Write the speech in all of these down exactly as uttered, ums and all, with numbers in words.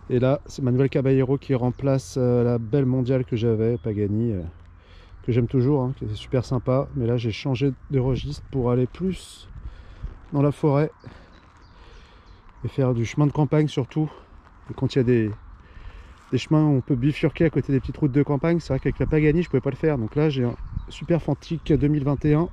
Et là, c'est ma nouvelle Caballero qui remplace euh, la belle mondiale que j'avais, Pagani, euh, que j'aime toujours, hein, qui est super sympa. Mais là, j'ai changé de registre pour aller plus dans la forêt et faire du chemin de campagne surtout. Et quand il y a des, des chemins où on peut bifurquer à côté des petites routes de campagne, c'est vrai qu'avec la Pagani, je pouvais pas le faire. Donc là, j'ai un super Fantique deux mille vingt et un,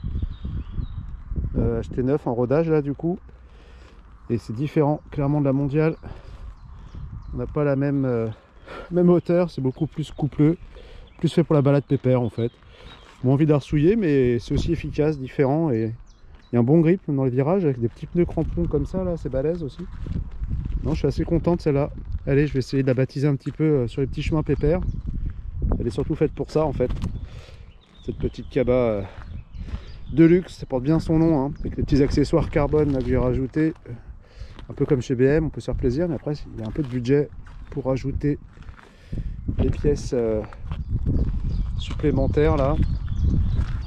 euh, acheté neuf en rodage là du coup. Et c'est différent clairement de la mondiale. On n'a pas la même, euh, même hauteur, c'est beaucoup plus coupleux, plus fait pour la balade pépère en fait. Moins envie d'arsouiller, mais c'est aussi efficace, différent, et il y a un bon grip dans les virages avec des petits pneus crampons comme ça là, c'est balèze aussi. Non, je suis assez content de celle-là. Allez, je vais essayer de la baptiser un petit peu sur les petits chemins pépères. Elle est surtout faite pour ça en fait. Cette petite Kaba euh, de luxe, ça porte bien son nom, hein, avec les petits accessoires carbone là, que j'ai rajouté. Un peu comme chez B M, on peut se faire plaisir, mais après il y a un peu de budget pour rajouter les pièces euh, supplémentaires là.